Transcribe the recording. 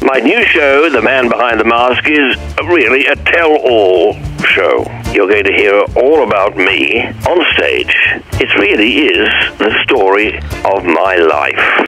My new show, The Man Behind the Mask, is really a tell-all show. You're going to hear all about me on stage. It really is the story of my life.